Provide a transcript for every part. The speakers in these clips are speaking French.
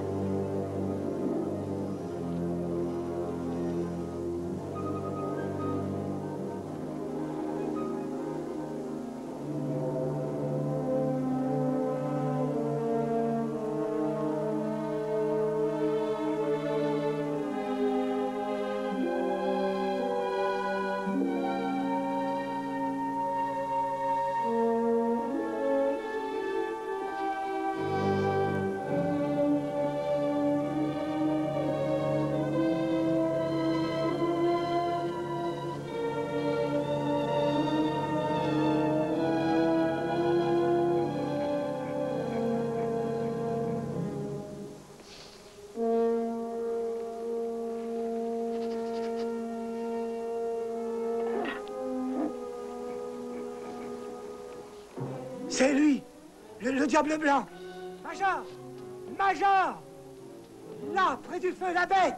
C'est lui, le diable blanc. Major! Major! Là, près du feu, la bête!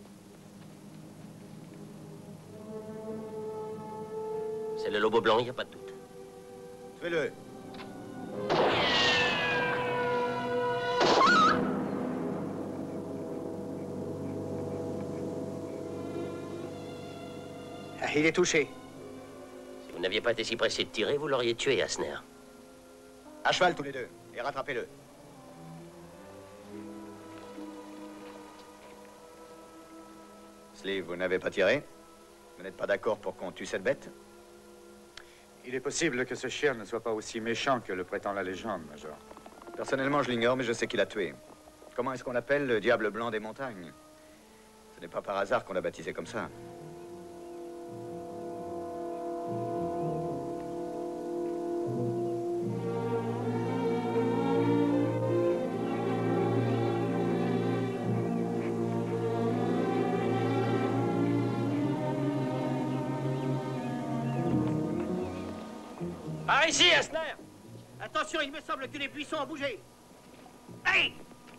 C'est le lobo blanc, il n'y a pas de doute. Tuez-le. Ah, il est touché. Si vous n'aviez pas été si pressé de tirer, vous l'auriez tué, Asner. À cheval tous les deux, et rattrapez-le. Sleeve, vous n'avez pas tiré? Vous n'êtes pas d'accord pour qu'on tue cette bête? Il est possible que ce chien ne soit pas aussi méchant que le prétend la légende, Major. Personnellement, je l'ignore, mais je sais qui l'a tué. Comment est-ce qu'on l'appelle, le diable blanc des montagnes? Ce n'est pas par hasard qu'on l'a baptisé comme ça. Par ici, Asner! Attention, il me semble que les buissons ont bougé. Hey!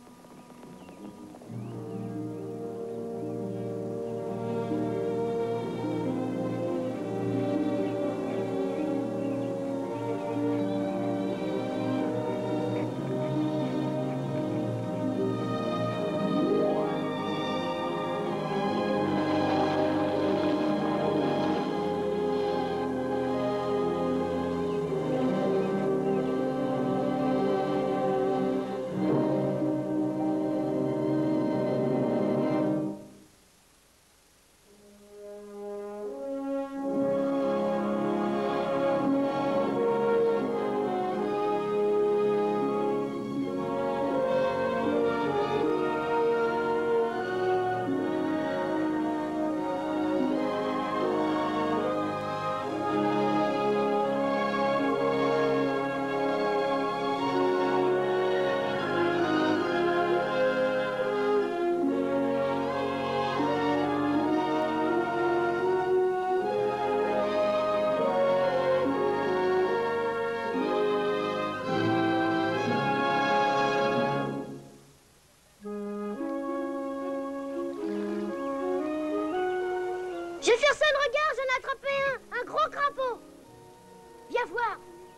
Jefferson, regarde, j'en ai attrapé un gros crapaud. Viens voir.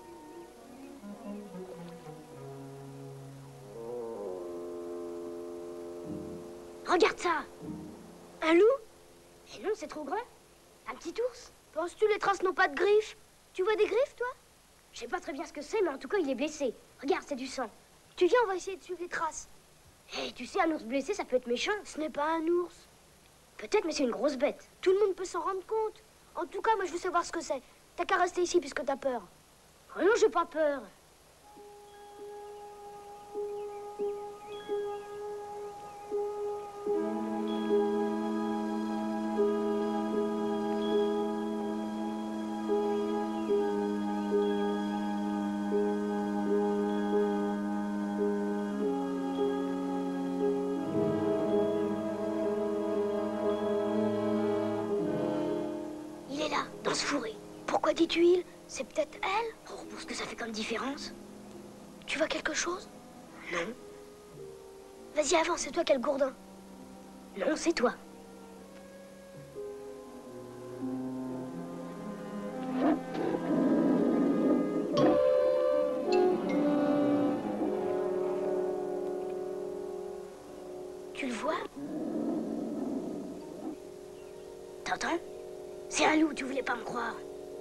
Regarde ça. Un loup? Mais non, c'est trop grand. Un petit ours? Penses-tu les traces n'ont pas de griffes? Tu vois des griffes, toi? Je sais pas très bien ce que c'est, mais en tout cas, il est blessé. Regarde, c'est du sang. Tu viens, on va essayer de suivre les traces. Hé, tu sais, un ours blessé, ça peut être méchant. Ce n'est pas un ours. Peut-être, mais c'est une grosse bête. Tout le monde peut s'en rendre compte. En tout cas, moi, je veux savoir ce que c'est. T'as qu'à rester ici puisque t'as peur. Oh non, j'ai pas peur. Dans ce fourré. Pourquoi dis-tu il? C'est peut-être elle? Oh, pour ce que ça fait comme différence. Tu vois quelque chose? Non. Vas-y, avance, c'est toi qui as le gourdin. Non, c'est toi. Tu le vois? T'entends? C'est un loup, tu voulais pas me croire.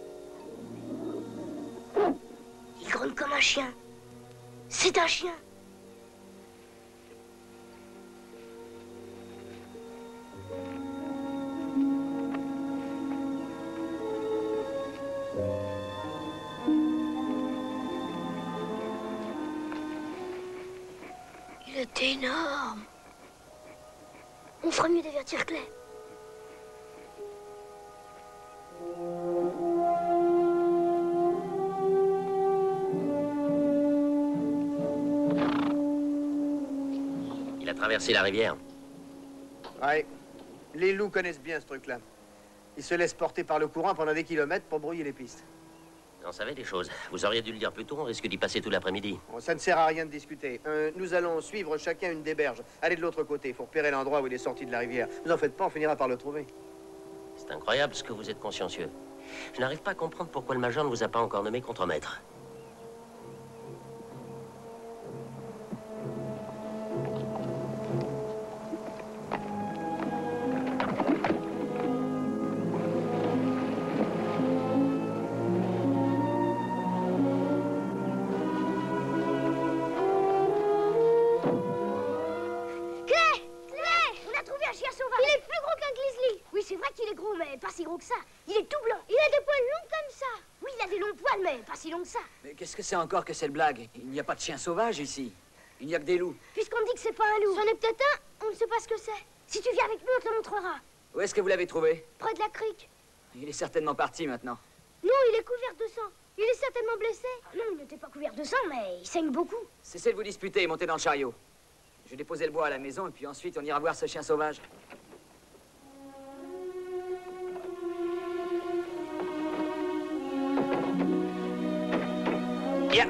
Il grogne comme un chien. C'est un chien. Il était énorme. On ferait mieux d'avertir Clay. Il a traversé la rivière. Ouais. Les loups connaissent bien ce truc-là. Ils se laissent porter par le courant pendant des kilomètres pour brouiller les pistes. On savait des choses. Vous auriez dû le dire plus tôt, on risque d'y passer tout l'après-midi. Bon, ça ne sert à rien de discuter. Nous allons suivre chacun une des berges. Allez de l'autre côté, il faut repérer l'endroit où il est sorti de la rivière. Vous en faites pas, on finira par le trouver. C'est incroyable ce que vous êtes consciencieux. Je n'arrive pas à comprendre pourquoi le major ne vous a pas encore nommé contremaître. Pas si gros que ça. Il est tout blanc. Il a des poils longs comme ça. Oui, il a des longs poils, mais pas si longs que ça. Mais qu'est-ce que c'est encore que cette blague? Il n'y a pas de chien sauvage ici. Il n'y a que des loups. Puisqu'on dit que c'est pas un loup. C'en est peut-être un, on ne sait pas ce que c'est. Si tu viens avec nous, on te le montrera. Où est-ce que vous l'avez trouvé? Près de la crique. Il est certainement parti maintenant. Non, il est couvert de sang. Il est certainement blessé. Non, il n'était pas couvert de sang, mais il saigne beaucoup. Cessez de vous disputer et montez dans le chariot. Je vais déposer le bois à la maison et puis ensuite on ira voir ce chien sauvage. Bien.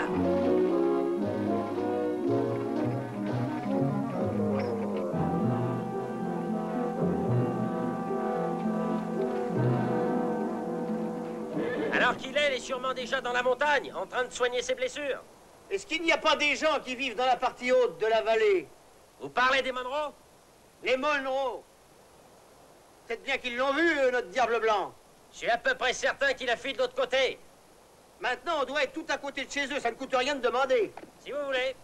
Alors qu'il est sûrement déjà dans la montagne, en train de soigner ses blessures. Est-ce qu'il n'y a pas des gens qui vivent dans la partie haute de la vallée? Vous parlez des Monroe? Les Monroe. Peut-être bien qu'ils l'ont vu, notre diable blanc. Je suis à peu près certain qu'il a fui de l'autre côté. Maintenant, on doit être tout à côté de chez eux, ça ne coûte rien de demander. Si vous voulez.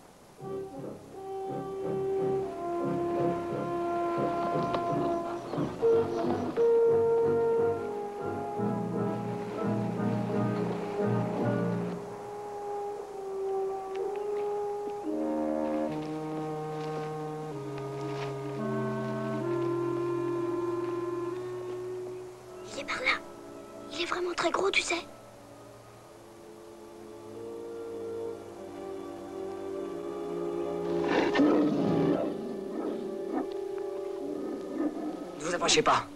Il est par là. Il est vraiment très gros, tu sais. Ne vous approchez pas.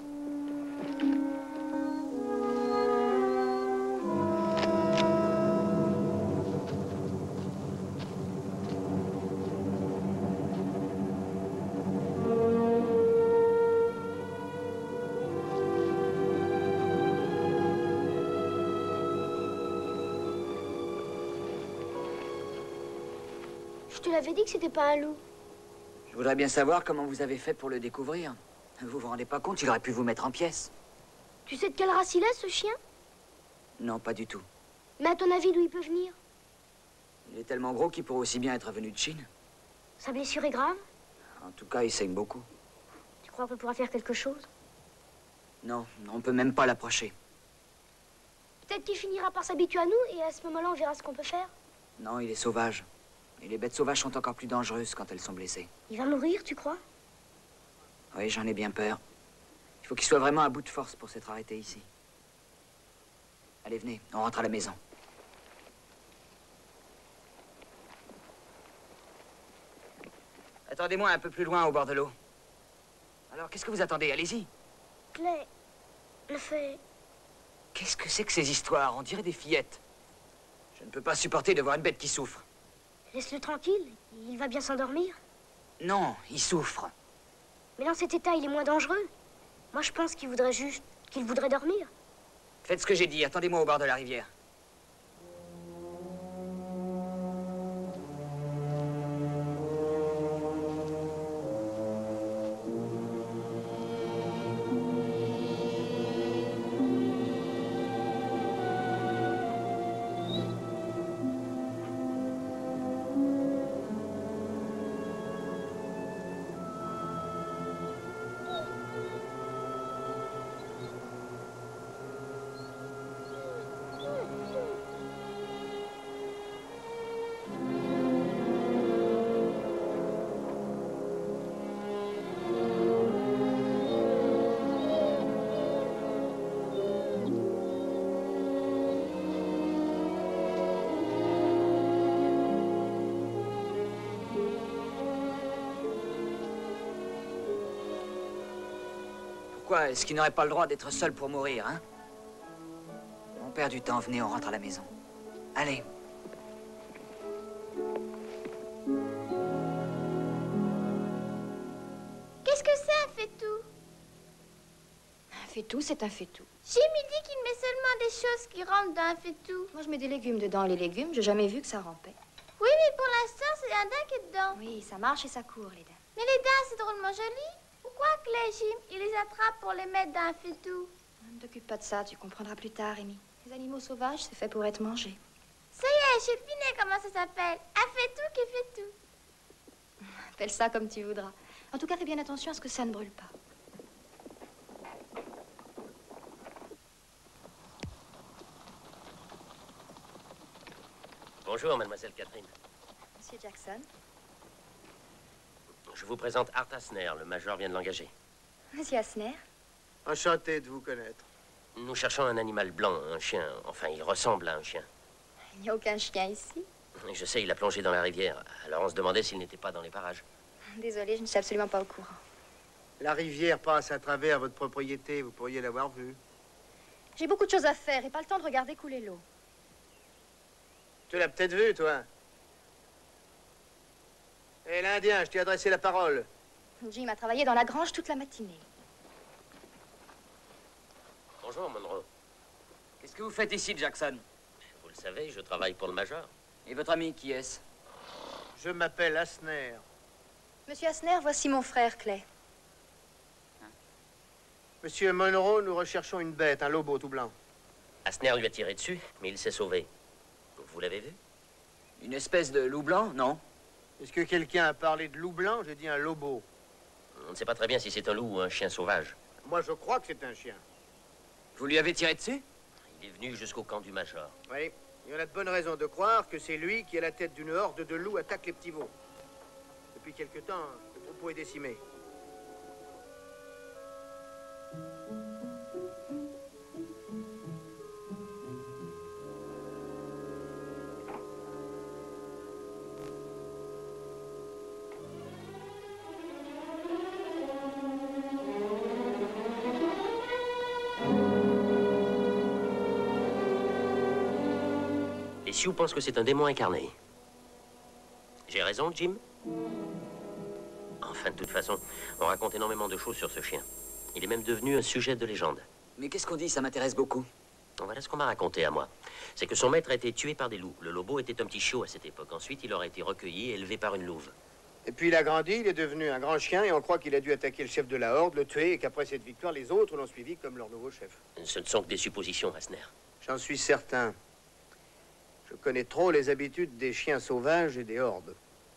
Je te l'avais dit que c'était pas un loup. Je voudrais bien savoir comment vous avez fait pour le découvrir. Vous vous rendez pas compte, il aurait pu vous mettre en pièces. Tu sais de quelle race il est, ce chien? Non, pas du tout. Mais à ton avis, d'où il peut venir? Il est tellement gros qu'il pourrait aussi bien être venu de Chine. Sa blessure est grave? En tout cas, il saigne beaucoup. Tu crois qu'on pourra faire quelque chose? Non, on peut même pas l'approcher. Peut-être qu'il finira par s'habituer à nous et à ce moment-là, on verra ce qu'on peut faire. Non, il est sauvage. Et les bêtes sauvages sont encore plus dangereuses quand elles sont blessées. Il va mourir, tu crois? Oui, j'en ai bien peur. Il faut qu'il soit vraiment à bout de force pour s'être arrêté ici. Allez, venez, on rentre à la maison. Attendez-moi un peu plus loin au bord de l'eau. Alors, qu'est-ce que vous attendez? Allez-y. Clay, le fait... Qu'est-ce que c'est que ces histoires? On dirait des fillettes. Je ne peux pas supporter de voir une bête qui souffre. Laisse-le tranquille, il va bien s'endormir. Non, il souffre. Mais dans cet état, il est moins dangereux. Moi, je pense qu'il voudrait juste... qu'il voudrait dormir. Faites ce que j'ai dit, attendez-moi au bord de la rivière. Pourquoi est-ce qu'il n'aurait pas le droit d'être seul pour mourir, hein? On perd du temps, venez, on rentre à la maison. Allez. Qu'est-ce que c'est un fait-tout? Un fait-tout, c'est un fait-tout. Jimmy dit qu'il met seulement des choses qui rentrent dans un fait-tout. Moi, je mets des légumes dedans. Les légumes, j'ai jamais vu que ça rampait. Oui, mais pour l'instant, c'est un dinde qui est dedans. Oui, ça marche et ça court, les dames. Mais les dindes, c'est drôlement joli. Pourquoi que les Jim, il les attrape pour les mettre dans un fait-tout? Ne t'occupe pas de ça, tu comprendras plus tard, Amy. Les animaux sauvages, c'est fait pour être mangé. Ça y est, j'ai deviné comment ça s'appelle. Un fait-tout qui fait tout. Appelle ça comme tu voudras. En tout cas, fais bien attention à ce que ça ne brûle pas. Bonjour, mademoiselle Catherine. Monsieur Jackson. Je vous présente Art Asner, le major vient de l'engager. Monsieur Asner. Enchanté de vous connaître. Nous cherchons un animal blanc, un chien. Enfin, il ressemble à un chien. Il n'y a aucun chien ici. Et je sais, il a plongé dans la rivière. Alors on se demandait s'il n'était pas dans les parages. Désolée, je ne suis absolument pas au courant. La rivière passe à travers votre propriété, vous pourriez l'avoir vue. J'ai beaucoup de choses à faire et pas le temps de regarder couler l'eau. Tu l'as peut-être vu, toi. Hé, l'Indien, je t'ai adressé la parole. Jim a travaillé dans la grange toute la matinée. Bonjour, Monroe. Qu'est-ce que vous faites ici, Jackson? Vous le savez, je travaille pour le major. Et votre ami, qui est-ce? Je m'appelle Asner. Monsieur Asner, voici mon frère Clay. Monsieur Monroe, nous recherchons une bête, un lobo tout blanc. Asner lui a tiré dessus, mais il s'est sauvé. Vous l'avez vu? Une espèce de loup blanc, non? Est-ce que quelqu'un a parlé de loup blanc? J'ai dit un lobo. On ne sait pas très bien si c'est un loup ou un chien sauvage. Moi, je crois que c'est un chien. Vous lui avez tiré dessus? Il est venu jusqu'au camp du major. Oui, il y en a de bonnes raisons de croire que c'est lui qui, à la tête d'une horde de loups, attaque les petits veaux. Depuis quelque temps, le troupeau est décimé. Les Sioux pensent que c'est un démon incarné. J'ai raison, Jim? Enfin, de toute façon, on raconte énormément de choses sur ce chien. Il est même devenu un sujet de légende. Mais qu'est-ce qu'on dit? Ça m'intéresse beaucoup. Voilà ce qu'on m'a raconté à moi. C'est que son maître a été tué par des loups. Le lobo était un petit chiot à cette époque. Ensuite, il aurait été recueilli et élevé par une louve. Et puis il a grandi, il est devenu un grand chien et on croit qu'il a dû attaquer le chef de la horde, le tuer et qu'après cette victoire, les autres l'ont suivi comme leur nouveau chef. Ce ne sont que des suppositions, Asner. J'en suis certain. Je connais trop les habitudes des chiens sauvages et des hordes.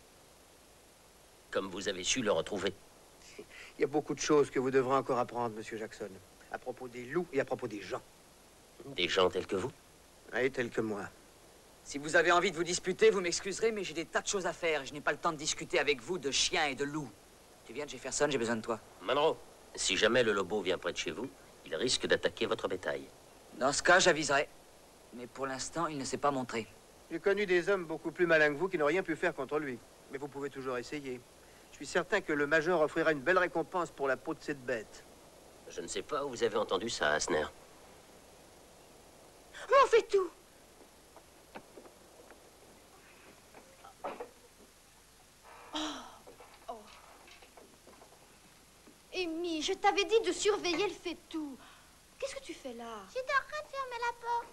Comme vous avez su le retrouver. Il y a beaucoup de choses que vous devrez encore apprendre, Monsieur Jackson. À propos des loups et à propos des gens. Des gens tels que vous? Oui, tels que moi. Si vous avez envie de vous disputer, vous m'excuserez, mais j'ai des tas de choses à faire et je n'ai pas le temps de discuter avec vous de chiens et de loups. Tu viens de Jefferson, j'ai besoin de toi. Monroe, si jamais le lobo vient près de chez vous, il risque d'attaquer votre bétail. Dans ce cas, j'aviserai. Mais pour l'instant, il ne s'est pas montré. J'ai connu des hommes beaucoup plus malins que vous qui n'ont rien pu faire contre lui. Mais vous pouvez toujours essayer. Je suis certain que le major offrira une belle récompense pour la peau de cette bête. Je ne sais pas où vous avez entendu ça, Asner. On fait tout. Amy, je t'avais dit de surveiller le fait-tout. Qu'est-ce que tu fais là? J'étais en train de fermer la porte.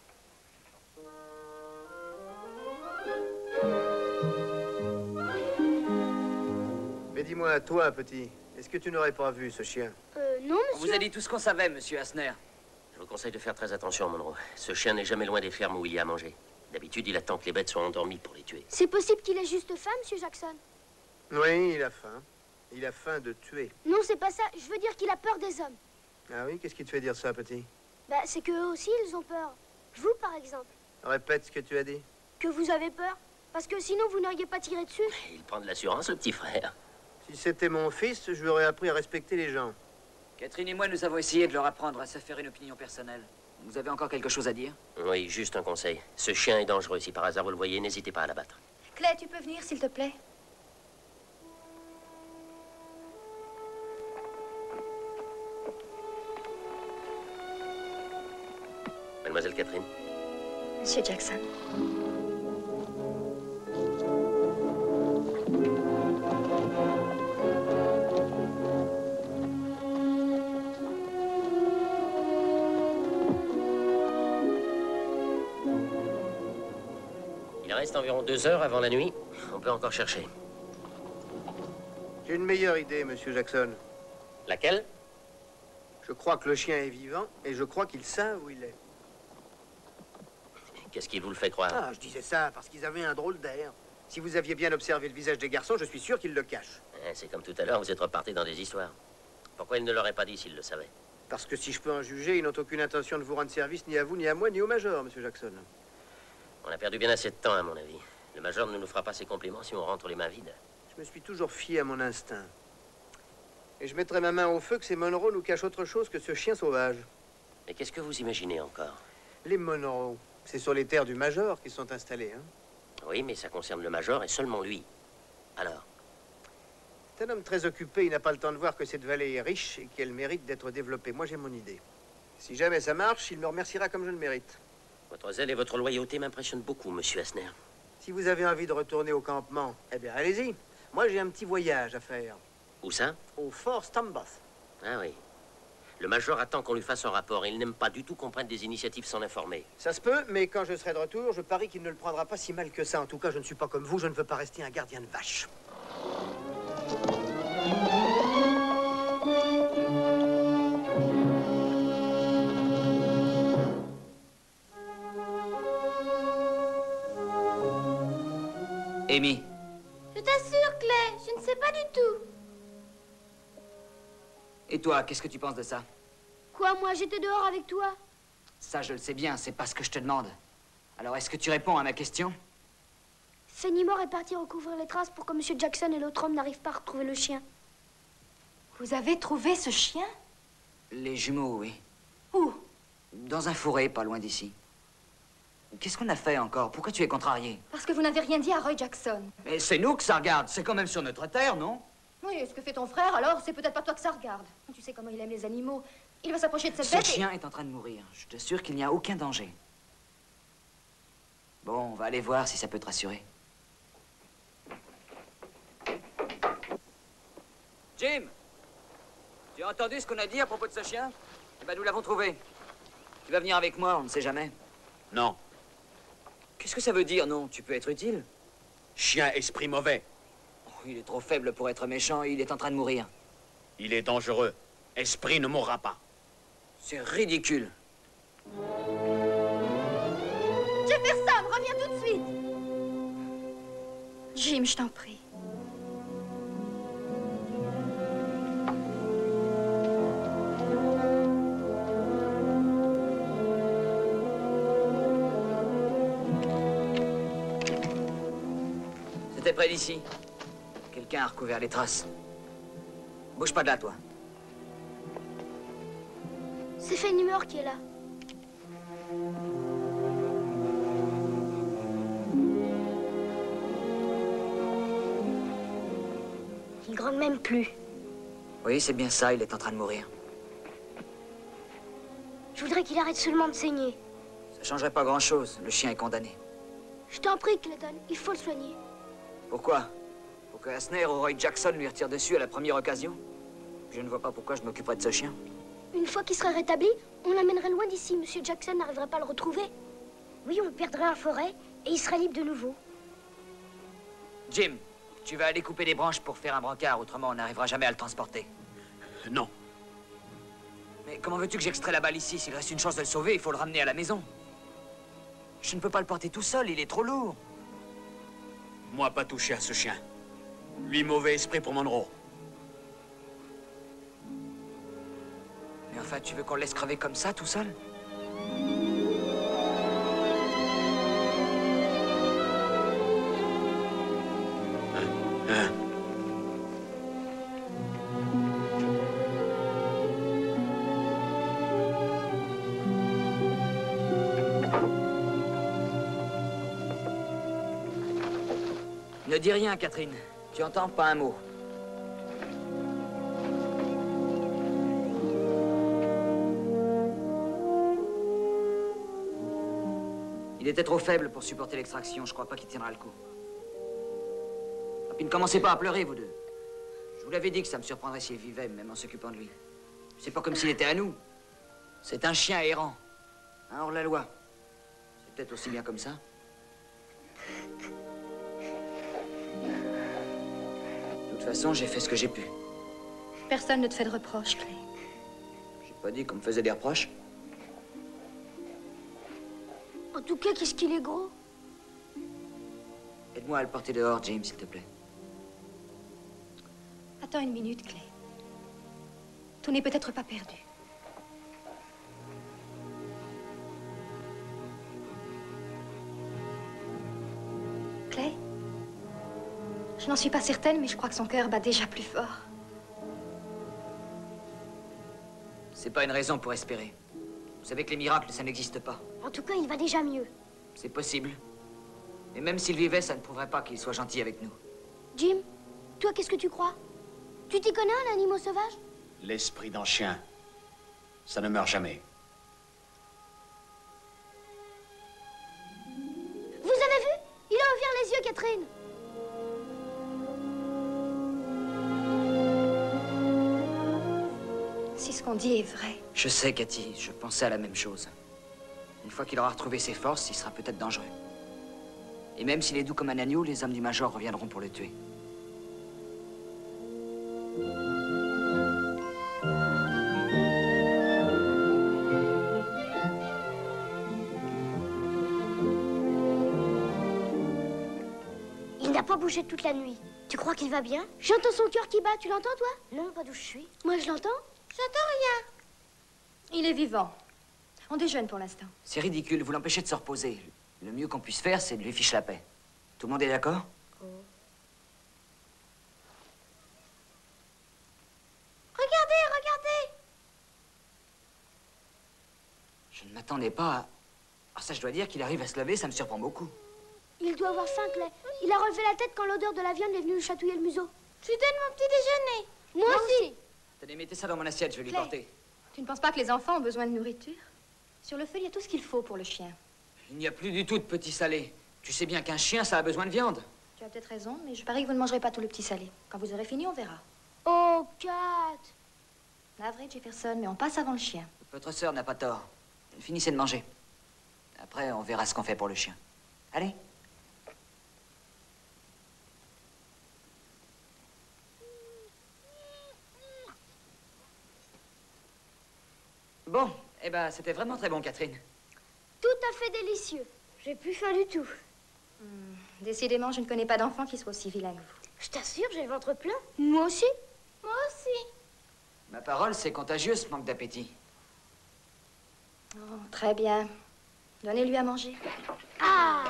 Mais dis-moi, toi, petit, est-ce que tu n'aurais pas vu ce chien? Non, On monsieur. vous a dit tout ce qu'on savait, monsieur Asner. Je vous conseille de faire très attention, Monroe. Ce chien n'est jamais loin des fermes où il y a à manger. D'habitude, il attend que les bêtes soient endormies pour les tuer. C'est possible qu'il ait juste faim, monsieur Jackson? Oui, il a faim. Il a faim de tuer. Non, c'est pas ça. Je veux dire qu'il a peur des hommes. Ah oui, qu'est-ce qui te fait dire ça, petit? Bah, c'est qu'eux aussi, ils ont peur. Vous, par exemple. Répète ce que tu as dit. Que vous avez peur. Parce que sinon, vous n'auriez pas tiré dessus. Il prend de l'assurance, le petit frère. Si c'était mon fils, je lui aurais appris à respecter les gens. Catherine et moi, nous avons essayé de leur apprendre à se faire une opinion personnelle. Vous avez encore quelque chose à dire? Oui, juste un conseil. Ce chien est dangereux. Si par hasard vous le voyez, n'hésitez pas à l'abattre. Clay, tu peux venir, s'il te plaît? Mademoiselle Catherine. Monsieur Jackson. Il reste environ 2 heures avant la nuit. On peut encore chercher. J'ai une meilleure idée, monsieur Jackson. Laquelle? Je crois que le chien est vivant et je crois qu'ils savent où il est. Qu'est-ce qui vous le fait croire? Ah, je disais ça parce qu'ils avaient un drôle d'air. Si vous aviez bien observé le visage des garçons, je suis sûr qu'ils le cachent. C'est comme tout à l'heure, vous êtes reparti dans des histoires. Pourquoi il ne l'aurait pas dit s'il le savait? Parce que si je peux en juger, ils n'ont aucune intention de vous rendre service ni à vous, ni à moi, ni au major, monsieur Jackson. On a perdu bien assez de temps, à mon avis. Le major ne nous fera pas ses compliments si on rentre les mains vides. Je me suis toujours fié à mon instinct. Et je mettrai ma main au feu que ces Monroe nous cachent autre chose que ce chien sauvage. Mais qu'est-ce que vous imaginez encore? Les Monroe, c'est sur les terres du major qu'ils sont installés, hein? Oui, mais ça concerne le major et seulement lui. Alors? C'est un homme très occupé, il n'a pas le temps de voir que cette vallée est riche et qu'elle mérite d'être développée. Moi, j'ai mon idée. Si jamais ça marche, il me remerciera comme je le mérite. Votre zèle et votre loyauté m'impressionnent beaucoup, monsieur Asner. Si vous avez envie de retourner au campement, eh bien, allez-y. Moi, j'ai un petit voyage à faire. Où ça? Au Fort Stambach. Ah oui. Le major attend qu'on lui fasse un rapport. Il n'aime pas du tout qu'on prenne des initiatives sans l'informer. Ça se peut, mais quand je serai de retour, je parie qu'il ne le prendra pas si mal que ça. En tout cas, je ne suis pas comme vous, je ne veux pas rester un gardien de vache. Amy. Je t'assure, Clay, je ne sais pas du tout. Et toi, qu'est-ce que tu penses de ça? Quoi, moi, j'étais dehors avec toi? Ça, je le sais bien, c'est pas ce que je te demande. Alors, est-ce que tu réponds à ma question? Fenimore est parti recouvrir les traces pour que M. Jackson et l'autre homme n'arrivent pas à retrouver le chien. Vous avez trouvé ce chien? Les jumeaux, oui. Où? Dans un fourré, pas loin d'ici. Qu'est-ce qu'on a fait encore? Pourquoi tu es contrarié? Parce que vous n'avez rien dit à Roy Jackson. Mais c'est nous que ça regarde. C'est quand même sur notre terre, non? Oui, et ce que fait ton frère, alors, c'est peut-être pas toi que ça regarde. Tu sais comment il aime les animaux. Il va s'approcher de cette Ce bête chien est en train de mourir. Je t'assure qu'il n'y a aucun danger. Bon, on va aller voir si ça peut te rassurer. Jim! Tu as entendu ce qu'on a dit à propos de ce chien? Eh ben, nous l'avons trouvé. Tu vas venir avec moi, on ne sait jamais. Non. Qu'est-ce que ça veut dire, non? Tu peux être utile? Chien esprit mauvais. Oh, il est trop faible pour être méchant et il est en train de mourir. Il est dangereux. Esprit ne mourra pas. C'est ridicule. Jefferson, reviens tout de suite! Jim, je t'en prie. C'était près d'ici. Quelqu'un a recouvert les traces. Bouge pas de là, toi. C'est Fenimore qui est là. Il gronde même plus. Oui, c'est bien ça, il est en train de mourir. Je voudrais qu'il arrête seulement de saigner. Ça changerait pas grand-chose, le chien est condamné. Je t'en prie, Clayton, il faut le soigner. Pourquoi? Pour que Asner ou Roy Jackson lui retirent dessus à la première occasion? Je ne vois pas pourquoi je m'occuperais de ce chien. Une fois qu'il serait rétabli, on l'amènerait loin d'ici. Monsieur Jackson n'arriverait pas à le retrouver. Oui, on le perdrait en forêt et il serait libre de nouveau. Jim, tu vas aller couper des branches pour faire un brancard, autrement on n'arrivera jamais à le transporter. Non. Mais comment veux-tu que j'extrais la balle ici? S'il reste une chance de le sauver, il faut le ramener à la maison. Je ne peux pas le porter tout seul, il est trop lourd. Moi, pas touché à ce chien. Lui, mauvais esprit pour Monroe. Mais enfin, tu veux qu'on le laisse crever comme ça, tout seul? Ne dis rien, Catherine. Tu entends pas un mot. Il était trop faible pour supporter l'extraction. Je crois pas qu'il tiendra le coup. Et puis ne commencez pas à pleurer, vous deux. Je vous l'avais dit que ça me surprendrait s'il vivait, même en s'occupant de lui. C'est pas comme s'il était à nous. C'est un chien errant. Un hors-la-loi. C'est peut-être aussi bien comme ça. De toute façon, j'ai fait ce que j'ai pu. Personne ne te fait de reproches, Clay. J'ai pas dit qu'on me faisait des reproches. En tout cas, qu'est-ce qu'il est gros. Aide-moi à le porter dehors, James, s'il te plaît. Attends une minute, Clay. Tout n'est peut-être pas perdu. Clay? Je n'en suis pas certaine, mais je crois que son cœur bat déjà plus fort. C'est pas une raison pour espérer. Vous savez que les miracles, ça n'existe pas. En tout cas, il va déjà mieux. C'est possible. Et même s'il vivait, ça ne prouverait pas qu'il soit gentil avec nous. Jim, toi, qu'est-ce que tu crois? Tu t'y connais en animaux sauvages? L'esprit d'un chien, ça ne meurt jamais. Vous avez vu? Il a ouvert les yeux, Catherine. Si ce qu'on dit est vrai. Je sais, Cathy, je pensais à la même chose. Une fois qu'il aura retrouvé ses forces, il sera peut-être dangereux. Et même s'il est doux comme un agneau, les hommes du Major reviendront pour le tuer. Il n'a pas bougé toute la nuit. Tu crois qu'il va bien? J'entends son cœur qui bat. Tu l'entends, toi? Non, pas d'où je suis. Moi, je l'entends. J'entends rien. Il est vivant. On déjeune pour l'instant. C'est ridicule, vous l'empêchez de se reposer. Le mieux qu'on puisse faire, c'est de lui ficher la paix. Tout le monde est d'accord? Regardez, regardez. Je ne m'attendais pas à... Ah, ça, je dois dire qu'il arrive à se lever, ça me surprend beaucoup. Il doit avoir faim, Clay. Il a relevé la tête quand l'odeur de la viande est venue lui chatouiller le museau. Je lui donne mon petit déjeuner. Moi aussi. Tenez, mettez ça dans mon assiette, je vais lui Clay. porter. Tu ne penses pas que les enfants ont besoin de nourriture? Sur le feu, il y a tout ce qu'il faut pour le chien. Il n'y a plus du tout de petit salé. Tu sais bien qu'un chien, ça a besoin de viande. Tu as peut-être raison, mais je parie que vous ne mangerez pas tout le petit salé. Quand vous aurez fini, on verra. Oh, Kat. Navré, Jefferson, mais on passe avant le chien. Votre sœur n'a pas tort. Finissez de manger. Après, on verra ce qu'on fait pour le chien. Allez. Bon, eh ben, c'était vraiment très bon, Catherine. Tout à fait délicieux. J'ai plus faim du tout. Décidément, je ne connais pas d'enfant qui soit aussi vilain que vous. Je t'assure, j'ai le ventre plein. Moi aussi. Moi aussi. Ma parole, c'est contagieux, ce manque d'appétit. Oh, très bien. Donnez-lui à manger. Ah.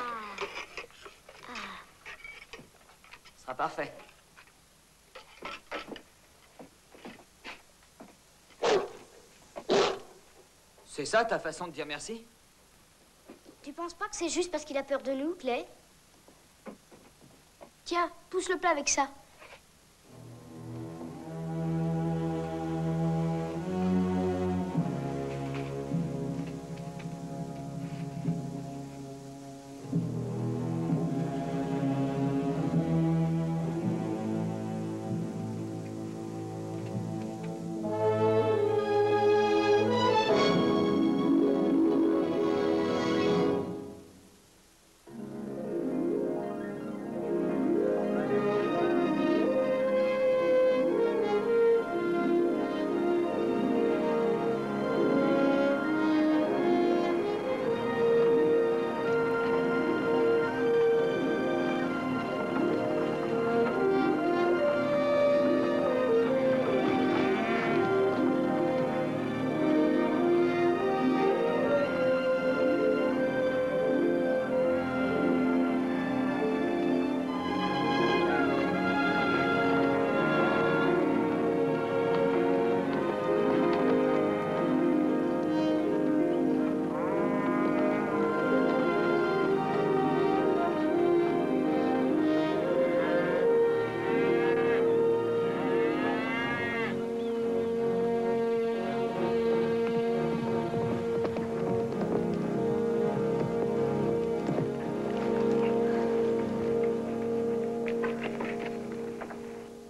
Ce sera parfait. C'est ça, ta façon de dire merci? Tu penses pas que c'est juste parce qu'il a peur de nous, Clay? Tiens, pousse le plat avec ça.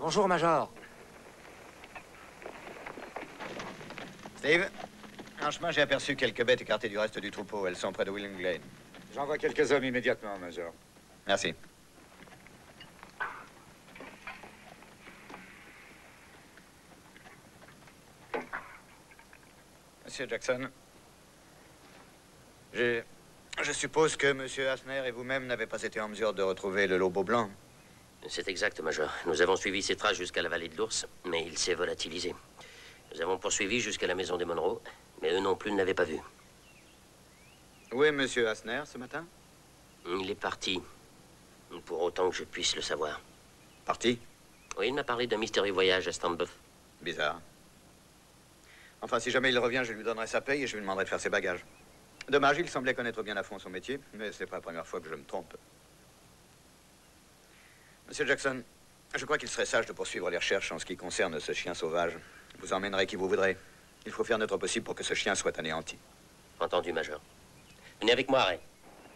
Bonjour, Major. Steve, en chemin, j'ai aperçu quelques bêtes écartées du reste du troupeau. Elles sont près de Willing Glade. J'envoie quelques hommes immédiatement, Major. Merci. Monsieur Jackson, je suppose que Monsieur Asner et vous-même n'avez pas été en mesure de retrouver le lobo blanc. C'est exact, Major. Nous avons suivi ses traces jusqu'à la vallée de l'ours, mais il s'est volatilisé. Nous avons poursuivi jusqu'à la maison des Monroe, mais eux non plus ne l'avaient pas vu. Où est Monsieur Asner ce matin? Il est parti, pour autant que je puisse le savoir. Parti? Oui, il m'a parlé d'un mystérieux voyage à Standbuff. Bizarre. Enfin, si jamais il revient, je lui donnerai sa paye et je lui demanderai de faire ses bagages. Dommage, il semblait connaître bien à fond son métier, mais c'est pas la première fois que je me trompe. Monsieur Jackson, je crois qu'il serait sage de poursuivre les recherches en ce qui concerne ce chien sauvage. Vous emmènerez qui vous voudrez. Il faut faire notre possible pour que ce chien soit anéanti. Entendu, Major. Venez avec moi, Ray.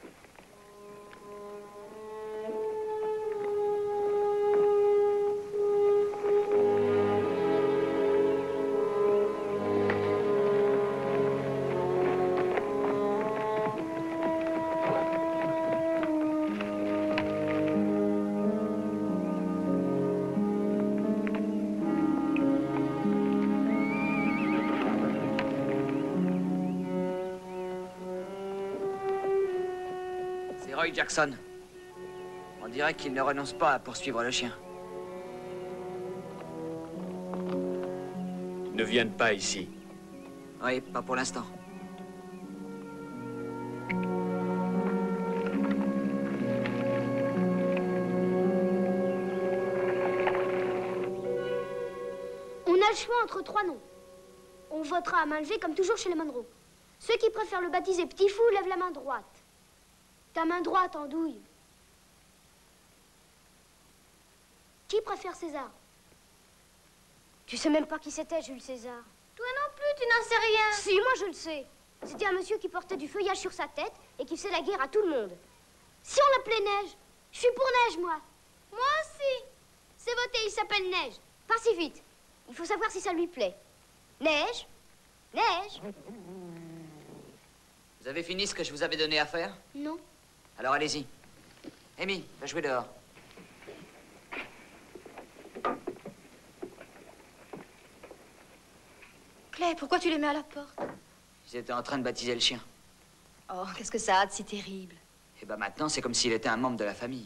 Roy Jackson. On dirait qu'il ne renonce pas à poursuivre le chien. Ne viennent pas ici. Oui, pas pour l'instant. On a le choix entre trois noms. On votera à main levée comme toujours chez les Monroe. Ceux qui préfèrent le baptiser Petit Fou lèvent la main droite. Ta main droite, Andouille. Qui préfère César? Tu sais même pas qui c'était, Jules César. Toi non plus, tu n'en sais rien. Si, moi je le sais. C'était un monsieur qui portait du feuillage sur sa tête et qui faisait la guerre à tout le monde. Si on l'appelait Neige, je suis pour Neige, moi. Moi aussi. C'est voté, il s'appelle Neige. Pas si vite. Il faut savoir si ça lui plaît. Neige? Neige? Vous avez fini ce que je vous avais donné à faire? Non. Alors allez-y. Amy, va jouer dehors. Clay, pourquoi tu les mets à la porte? Ils étaient en train de baptiser le chien. Oh, qu'est-ce que ça a de si terrible? Et ben maintenant, c'est comme s'il était un membre de la famille.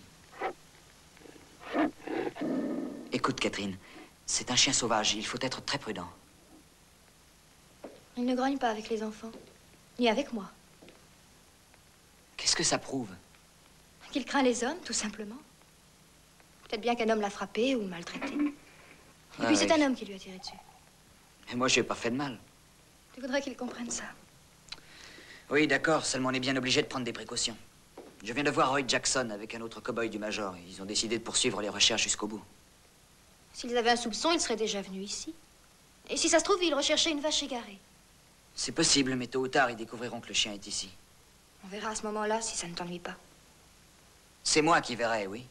Écoute, Catherine, c'est un chien sauvage. Il faut être très prudent. Il ne grogne pas avec les enfants. Ni avec moi. Qu'est-ce que ça prouve? Qu'il craint les hommes, tout simplement. Peut-être bien qu'un homme l'a frappé ou maltraité. Et puis c'est un homme qui lui a tiré dessus. Mais moi, je n'ai pas fait de mal. Tu voudrais qu'il comprenne ça. Oui, d'accord, seulement on est bien obligé de prendre des précautions. Je viens de voir Roy Jackson avec un autre cow-boy du Major. Ils ont décidé de poursuivre les recherches jusqu'au bout. S'ils avaient un soupçon, ils seraient déjà venus ici. Et si ça se trouve, ils recherchaient une vache égarée. C'est possible, mais tôt ou tard, ils découvriront que le chien est ici. On verra à ce moment-là si ça ne t'ennuie pas. C'est moi qui verrai, oui.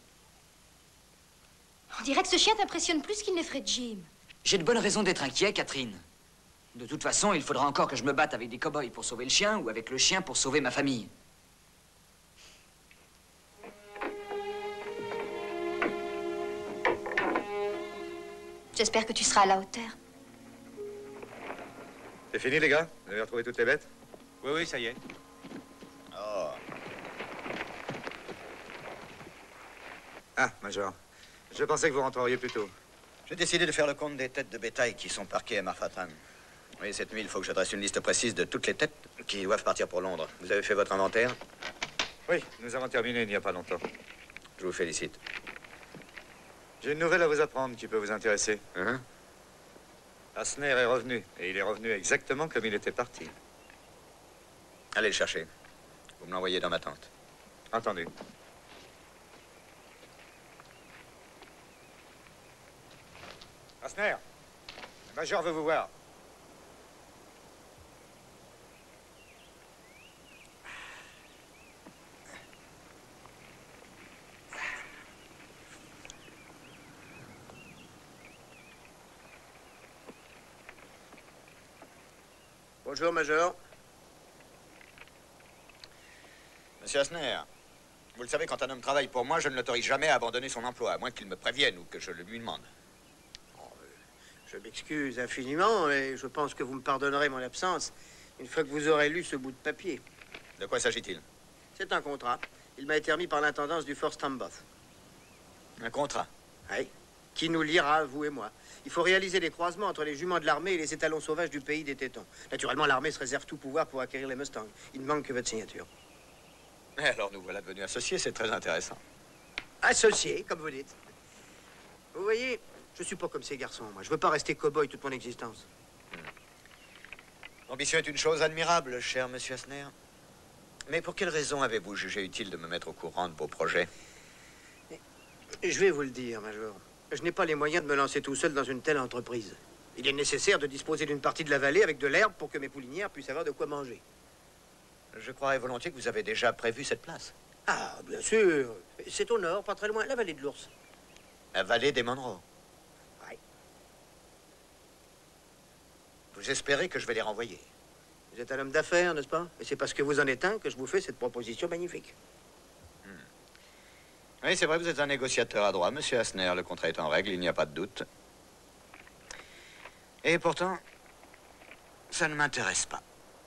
On dirait que ce chien t'impressionne plus qu'il n'effraie Jim. J'ai de bonnes raisons d'être inquiet, Catherine. De toute façon, il faudra encore que je me batte avec des cow-boys pour sauver le chien ou avec le chien pour sauver ma famille. J'espère que tu seras à la hauteur. C'est fini, les gars? Vous avez retrouvé toutes les bêtes? Oui, oui, ça y est. Oh. Ah, Major. Je pensais que vous rentreriez plus tôt. J'ai décidé de faire le compte des têtes de bétail qui sont parquées à Marfatran. Oui, cette nuit, il faut que j'adresse une liste précise de toutes les têtes qui doivent partir pour Londres. Vous avez fait votre inventaire? Oui, nous avons terminé il n'y a pas longtemps. Je vous félicite. J'ai une nouvelle à vous apprendre qui peut vous intéresser. Hein? Asner est revenu, et il est revenu exactement comme il était parti. Allez le chercher. Vous me l'envoyez dans ma tente. Entendu. Asner, le major veut vous voir. Bonjour, Major. Monsieur Asner, vous le savez, quand un homme travaille pour moi, je ne l'autorise jamais à abandonner son emploi, à moins qu'il me prévienne ou que je le lui demande. Je m'excuse infiniment, et je pense que vous me pardonnerez mon absence une fois que vous aurez lu ce bout de papier. De quoi s'agit-il? C'est un contrat. Il m'a été remis par l'intendance du Fort Stamboth. Un contrat? Oui. Qui nous liera, vous et moi. Il faut réaliser des croisements entre les juments de l'armée et les étalons sauvages du pays des Tétons. Naturellement, l'armée se réserve tout pouvoir pour acquérir les Mustangs. Il ne manque que votre signature. Et alors nous voilà devenus associés, c'est très intéressant. Associés, comme vous dites. Vous voyez, je suis pas comme ces garçons, moi. Je veux pas rester cow-boy toute mon existence. L'ambition est une chose admirable, cher monsieur Asner. Mais pour quelle raison avez-vous jugé utile de me mettre au courant de vos projets? Je vais vous le dire, Major. Je n'ai pas les moyens de me lancer tout seul dans une telle entreprise. Il est nécessaire de disposer d'une partie de la vallée avec de l'herbe pour que mes poulinières puissent avoir de quoi manger. Je croirais volontiers que vous avez déjà prévu cette place. Ah, bien sûr. C'est au nord, pas très loin, la vallée de l'Ours. La vallée des Monroe. Oui. Vous espérez que je vais les renvoyer? Vous êtes un homme d'affaires, n'est-ce pas? Et c'est parce que vous en êtes un que je vous fais cette proposition magnifique. Oui, c'est vrai, vous êtes un négociateur adroit, monsieur Asner. Le contrat est en règle, il n'y a pas de doute. Et pourtant, ça ne m'intéresse pas.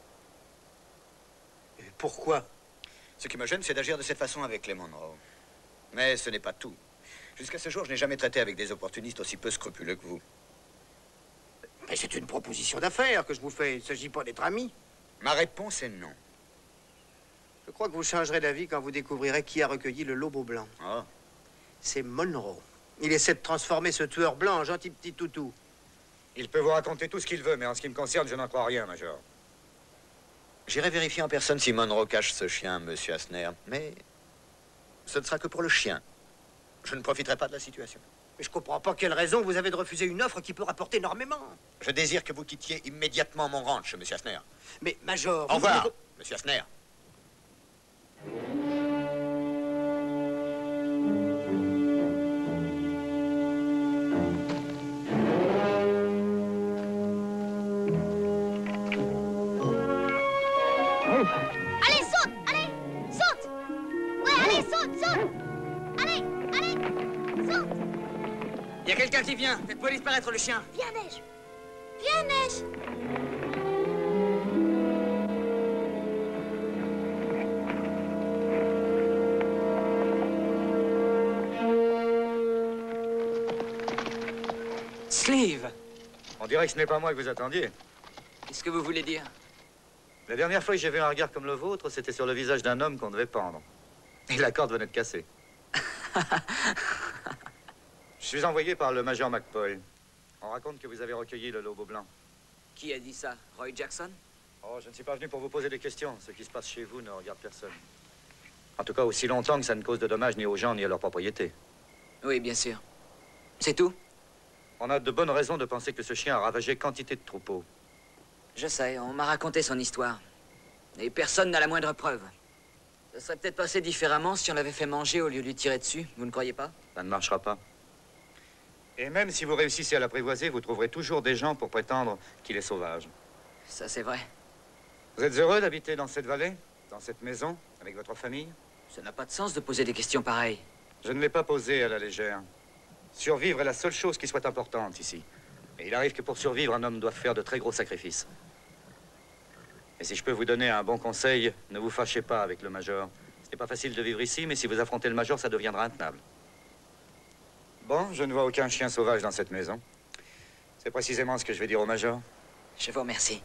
Et pourquoi? Ce qui me gêne, c'est d'agir de cette façon avec les Monroe. Mais ce n'est pas tout. Jusqu'à ce jour, je n'ai jamais traité avec des opportunistes aussi peu scrupuleux que vous. Mais c'est une proposition d'affaires que je vous fais. Il ne s'agit pas d'être amis. Ma réponse est non. Je crois que vous changerez d'avis quand vous découvrirez qui a recueilli le lobo blanc. Oh. C'est Monroe. Il essaie de transformer ce tueur blanc en gentil petit toutou. Il peut vous raconter tout ce qu'il veut, mais en ce qui me concerne, je n'en crois rien, Major. J'irai vérifier en personne si Monroe cache ce chien, monsieur Asner. Mais ce ne sera que pour le chien. Je ne profiterai pas de la situation. Mais je comprends pas quelle raison vous avez de refuser une offre qui peut rapporter énormément. Je désire que vous quittiez immédiatement mon ranch, monsieur Asner. Mais, Major... Au revoir, monsieur Asner. Allez, saute! Allez! Saute! Ouais, allez, saute! Saute! Allez! Allez! Saute! Il y a quelqu'un qui vient. Faites-moi disparaître le chien. Viens, Neige! Viens, Neige! Sleeve! On dirait que ce n'est pas moi que vous attendiez. Qu'est-ce que vous voulez dire? La dernière fois que j'ai vu un regard comme le vôtre, c'était sur le visage d'un homme qu'on devait pendre. Et la corde venait de casser. Je suis envoyé par le major McPoy. On raconte que vous avez recueilli le lobo blanc. Qui a dit ça? Roy Jackson? Oh, je ne suis pas venu pour vous poser des questions. Ce qui se passe chez vous ne regarde personne. En tout cas, aussi longtemps que ça ne cause de dommages ni aux gens ni à leur propriété. Oui, bien sûr. C'est tout? On a de bonnes raisons de penser que ce chien a ravagé quantité de troupeaux. Je sais, on m'a raconté son histoire. Et personne n'a la moindre preuve. Ça serait peut-être passé différemment si on l'avait fait manger au lieu de lui tirer dessus, vous ne croyez pas? Ça ne marchera pas. Et même si vous réussissez à l'apprivoiser, vous trouverez toujours des gens pour prétendre qu'il est sauvage. Ça, c'est vrai. Vous êtes heureux d'habiter dans cette vallée, dans cette maison, avec votre famille? Ça n'a pas de sens de poser des questions pareilles. Je ne l'ai pas posé à la légère. Survivre est la seule chose qui soit importante ici. Et il arrive que pour survivre, un homme doit faire de très gros sacrifices. Et si je peux vous donner un bon conseil, ne vous fâchez pas avec le major. Ce n'est pas facile de vivre ici, mais si vous affrontez le major, ça deviendra intenable. Bon, je ne vois aucun chien sauvage dans cette maison. C'est précisément ce que je vais dire au major. Je vous remercie.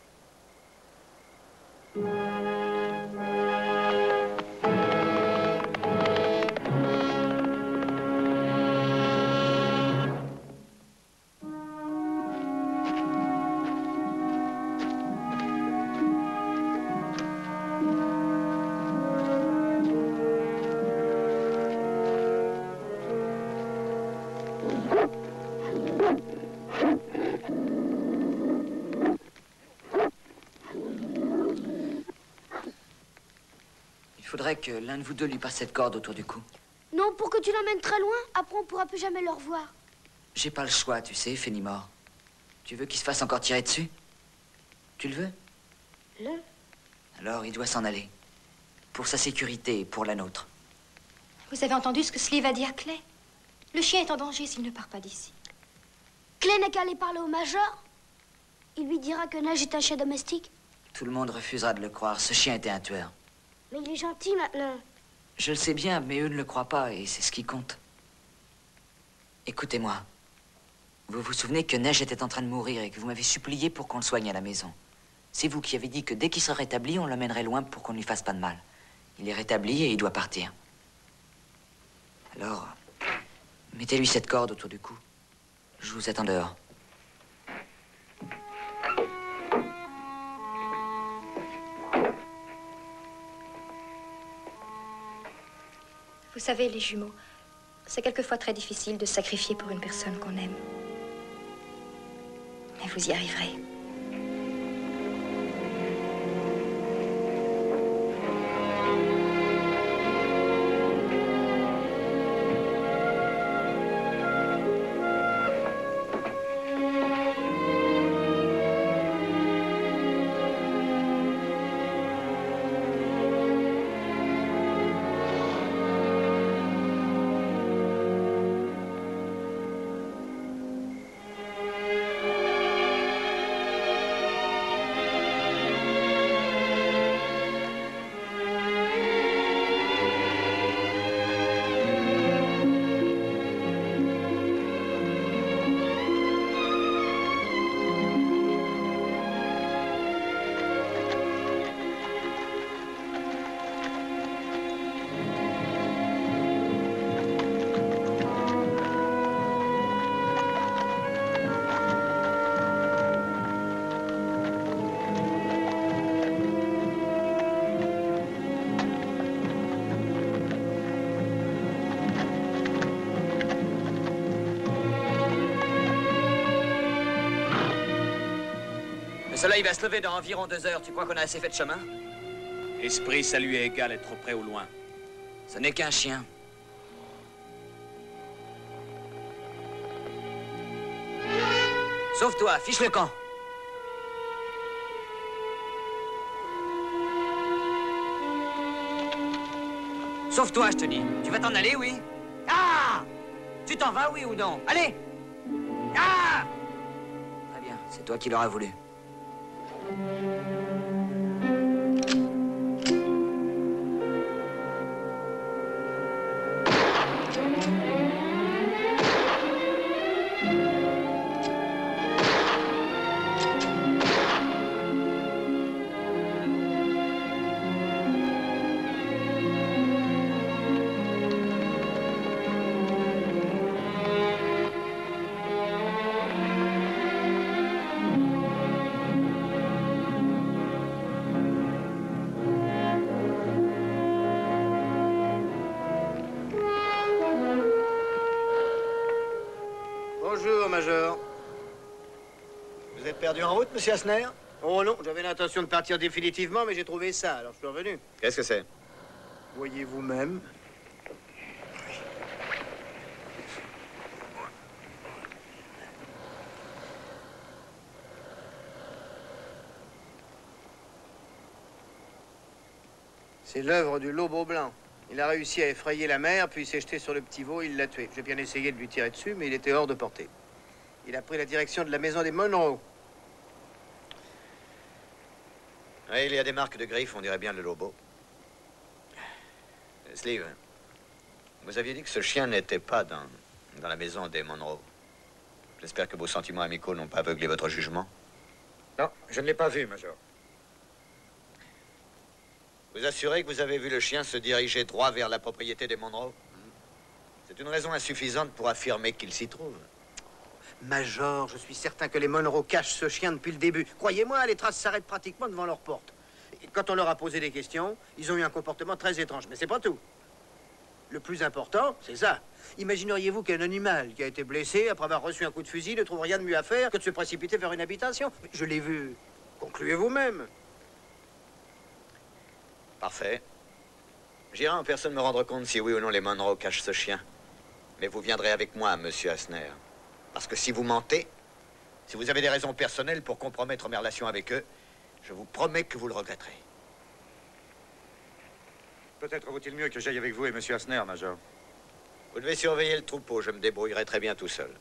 Il faudrait que l'un de vous deux lui passe cette corde autour du cou. Non, pour que tu l'emmènes très loin, après on pourra plus jamais le revoir. J'ai pas le choix, tu sais, Fenimore. Tu veux qu'il se fasse encore tirer dessus? Tu le veux? Non. Alors il doit s'en aller. Pour sa sécurité et pour la nôtre. Vous avez entendu ce que Sleeve a dit à Clay? Le chien est en danger s'il ne part pas d'ici. Clay n'a qu'à aller parler au major. Il lui dira que Neige est un chien domestique. Tout le monde refusera de le croire. Ce chien était un tueur. Mais il est gentil maintenant. Je le sais bien, mais eux ne le croient pas et c'est ce qui compte. Écoutez-moi. Vous vous souvenez que Neige était en train de mourir et que vous m'avez supplié pour qu'on le soigne à la maison. C'est vous qui avez dit que dès qu'il sera rétabli, on l'emmènerait loin pour qu'on ne lui fasse pas de mal. Il est rétabli et il doit partir. Alors, mettez-lui cette corde autour du cou. Je vous attends dehors. Vous savez, les jumeaux, c'est quelquefois très difficile de se sacrifier pour une personne qu'on aime. Mais vous y arriverez. Le soleil va se lever dans environ 2 heures. Tu crois qu'on a assez fait de chemin? Esprit, ça lui est égal, être près ou loin. Ce n'est qu'un chien. Sauve-toi, fiche le camp. Sauve-toi, je te dis. Tu vas t'en aller, oui? Ah! Tu t'en vas, oui ou non? Allez! Ah! Très bien, c'est toi qui l'auras voulu. Bonjour, Major. Vous êtes perdu en route, monsieur Asner? Oh non, j'avais l'intention de partir définitivement, mais j'ai trouvé ça, alors je suis revenu. Qu'est-ce que c'est? Voyez vous-même. C'est l'œuvre du Lobo Blanc. Il a réussi à effrayer la mer, puis il s'est jeté sur le petit veau, il l'a tué. J'ai bien essayé de lui tirer dessus, mais il était hors de portée. Il a pris la direction de la maison des Monroe. Oui, il y a des marques de griffes, on dirait bien le Lobo. Sleeve, vous aviez dit que ce chien n'était pas dans la maison des Monroe. J'espère que vos sentiments amicaux n'ont pas aveuglé votre jugement. Non, je ne l'ai pas vu, Major. Vous assurez que vous avez vu le chien se diriger droit vers la propriété des Monroe? C'est une raison insuffisante pour affirmer qu'il s'y trouve. Major, je suis certain que les Monroe cachent ce chien depuis le début. Croyez-moi, les traces s'arrêtent pratiquement devant leur porte. Et quand on leur a posé des questions, ils ont eu un comportement très étrange. Mais c'est pas tout. Le plus important, c'est ça. Imagineriez-vous qu'un animal qui a été blessé après avoir reçu un coup de fusil ne trouve rien de mieux à faire que de se précipiter vers une habitation? Je l'ai vu. Concluez vous-même. Parfait. J'irai en personne me rendre compte si oui ou non les Monroe cachent ce chien. Mais vous viendrez avec moi, monsieur Asner. Parce que si vous mentez, si vous avez des raisons personnelles pour compromettre mes relations avec eux, Je vous promets que vous le regretterez. Peut-être vaut-il mieux que j'aille avec vous et Monsieur Asner, Major. Vous devez surveiller le troupeau, je me débrouillerai très bien tout seul.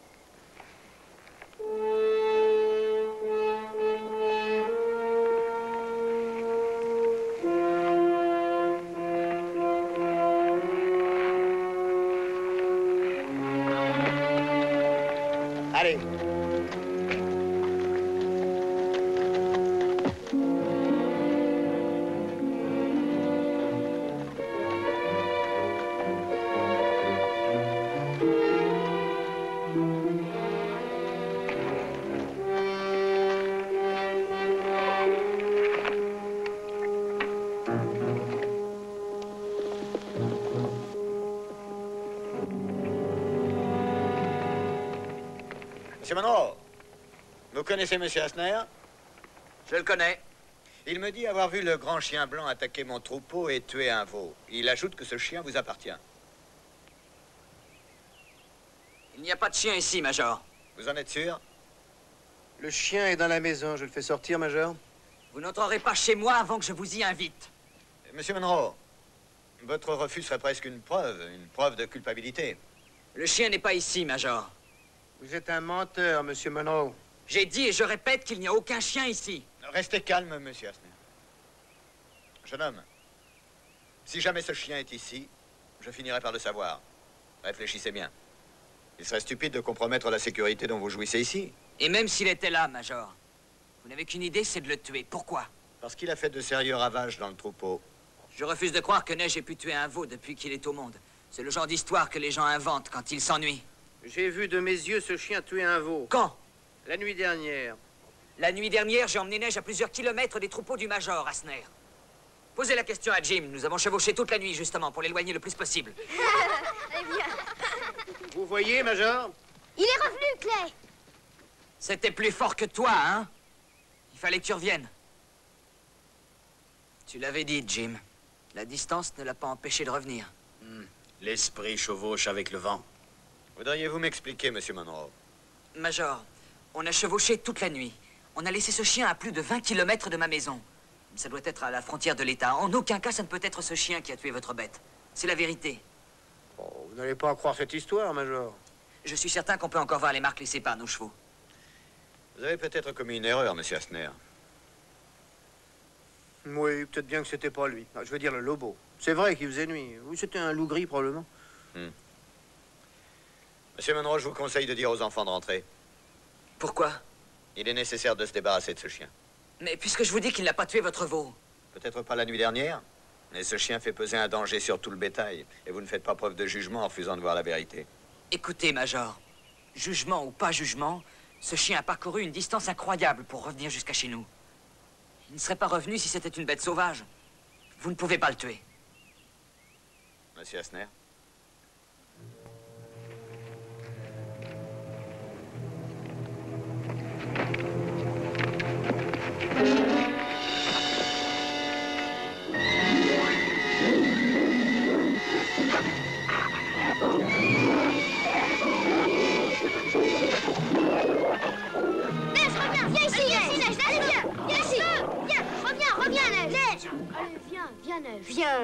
Allez. Monsieur Monroe, vous connaissez Monsieur Asner? Je le connais. Il me dit avoir vu le grand chien blanc attaquer mon troupeau et tuer un veau. Il ajoute que ce chien vous appartient. Il n'y a pas de chien ici, Major. Vous en êtes sûr? Le chien est dans la maison. Je le fais sortir, Major. Vous n'entrerez pas chez moi avant que je vous y invite. Monsieur Monroe, votre refus serait presque une preuve de culpabilité. Le chien n'est pas ici, Major. Vous êtes un menteur, Monsieur Monroe. J'ai dit et je répète qu'il n'y a aucun chien ici. Restez calme, Monsieur Asner. Jeune homme, si jamais ce chien est ici, je finirai par le savoir. Réfléchissez bien. Il serait stupide de compromettre la sécurité dont vous jouissez ici. Et même s'il était là, Major, vous n'avez qu'une idée, c'est de le tuer. Pourquoi? Parce qu'il a fait de sérieux ravages dans le troupeau. Je refuse de croire que Neige ait pu tuer un veau depuis qu'il est au monde. C'est le genre d'histoire que les gens inventent quand ils s'ennuient. J'ai vu de mes yeux ce chien tuer un veau. Quand? La nuit dernière. La nuit dernière, j'ai emmené Neige à plusieurs kilomètres des troupeaux du Major, Asner. Posez la question à Jim. Nous avons chevauché toute la nuit, justement, pour l'éloigner le plus possible. Eh bien. Vous voyez, Major? Il est revenu, Clay. C'était plus fort que toi, hein? Il fallait que tu reviennes. Tu l'avais dit, Jim. La distance ne l'a pas empêché de revenir. L'esprit chevauche avec le vent. Voudriez-vous m'expliquer, Monsieur Monroe? Major, on a chevauché toute la nuit. On a laissé ce chien à plus de 20 kilomètres de ma maison. Ça doit être à la frontière de l'État. En aucun cas, ça ne peut être ce chien qui a tué votre bête. C'est la vérité. Oh, vous n'allez pas en croire cette histoire, Major. Je suis certain qu'on peut encore voir les marques laissées par nos chevaux. Vous avez peut-être commis une erreur, Monsieur Asner. Oui, peut-être bien que c'était pas lui. Ah, je veux dire le lobo. C'est vrai qu'il faisait nuit. Oui, c'était un loup gris, probablement. Monsieur Monroe, je vous conseille de dire aux enfants de rentrer. Pourquoi? Il est nécessaire de se débarrasser de ce chien. Mais puisque je vous dis qu'il n'a pas tué votre veau. Peut-être pas la nuit dernière, mais ce chien fait peser un danger sur tout le bétail. Et vous ne faites pas preuve de jugement en refusant de voir la vérité. Écoutez, Major. Jugement ou pas jugement, ce chien a parcouru une distance incroyable pour revenir jusqu'à chez nous. Il ne serait pas revenu si c'était une bête sauvage. Vous ne pouvez pas le tuer. Monsieur Asner? Neige, reviens. Viens ici, Neige. Allez, viens. Viens ici. Viens. Reviens, Neige. Neige. Allez, viens, Neige. Viens.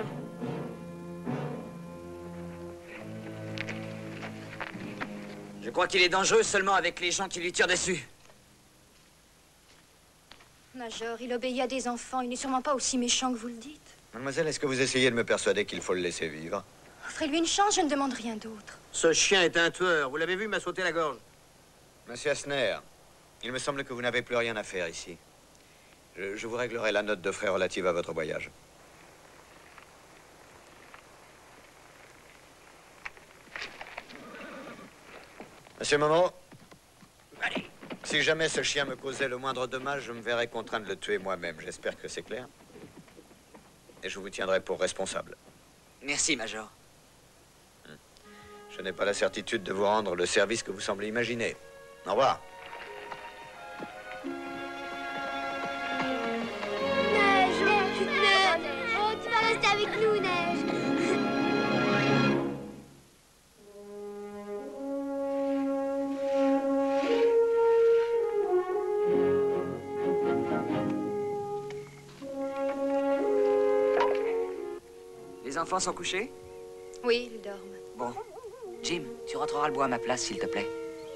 Je crois qu'il est dangereux seulement avec les gens qui lui tirent dessus. Major, il obéit à des enfants. Il n'est sûrement pas aussi méchant que vous le dites. Mademoiselle, est-ce que vous essayez de me persuader qu'il faut le laisser vivre? Offrez-lui une chance, je ne demande rien d'autre. Ce chien est un tueur. Vous l'avez vu, il m'a sauté la gorge. Monsieur Asner, il me semble que vous n'avez plus rien à faire ici. Je vous réglerai la note de frais relative à votre voyage. Monsieur Monroe, Allez. si jamais ce chien me causait le moindre dommage, je me verrais contraint de le tuer moi-même. J'espère que c'est clair. Et je vous tiendrai pour responsable. Merci, Major. Je n'ai pas la certitude de vous rendre le service que vous semblez imaginer. Au revoir. Neige. Oh, tu vas rester avec nous, Neige. Les enfants sont couchés? Oui, ils dorment. Bon. Jim, tu rentreras le bois à ma place, s'il te plaît.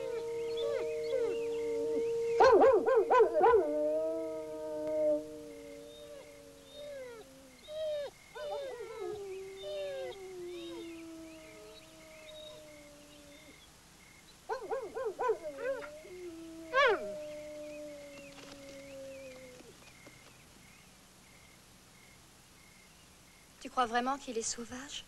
Tu crois vraiment qu'il est sauvage?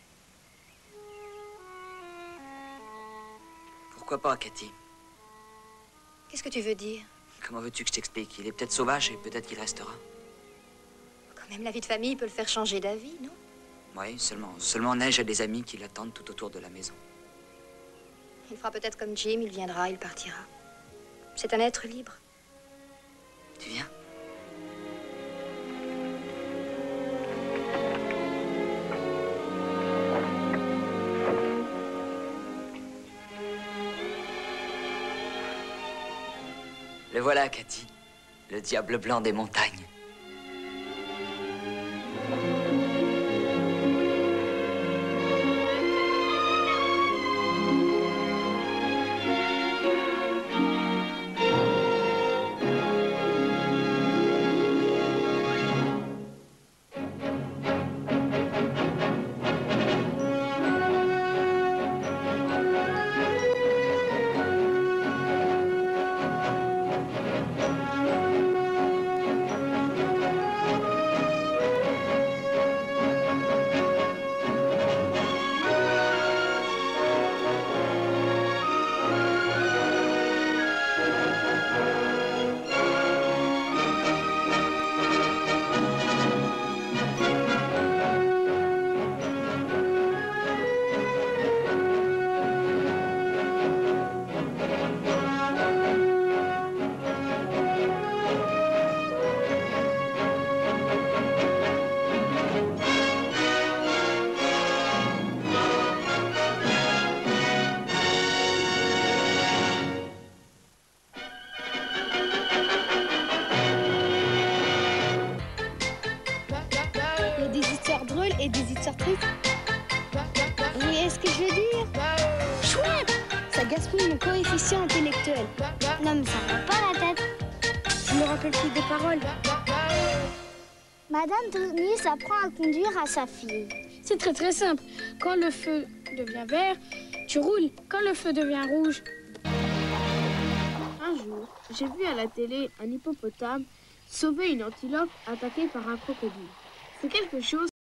Pourquoi pas, Cathy? Qu'est-ce que tu veux dire? Comment veux-tu que je t'explique? Il est peut-être sauvage et peut-être qu'il restera. Quand même, la vie de famille peut le faire changer d'avis, non? Oui, seulement Neige a des amis qui l'attendent tout autour de la maison. Il fera peut-être comme Jim, il viendra, il partira. C'est un être libre. Tu viens? Le voilà, Cathy. Le diable blanc des montagnes. Et des histoires tristes. Vous voyez ce que je veux dire? Chouette! Ça gaspille mon coefficient intellectuel. Non mais ça va pas la tête. Je me rappelle plus des paroles. Madame Denis apprend à conduire à sa fille. C'est très simple. Quand le feu devient vert, tu roules. Quand le feu devient rouge... Un jour, j'ai vu à la télé un hippopotame sauver une antilope attaquée par un crocodile. C'est quelque chose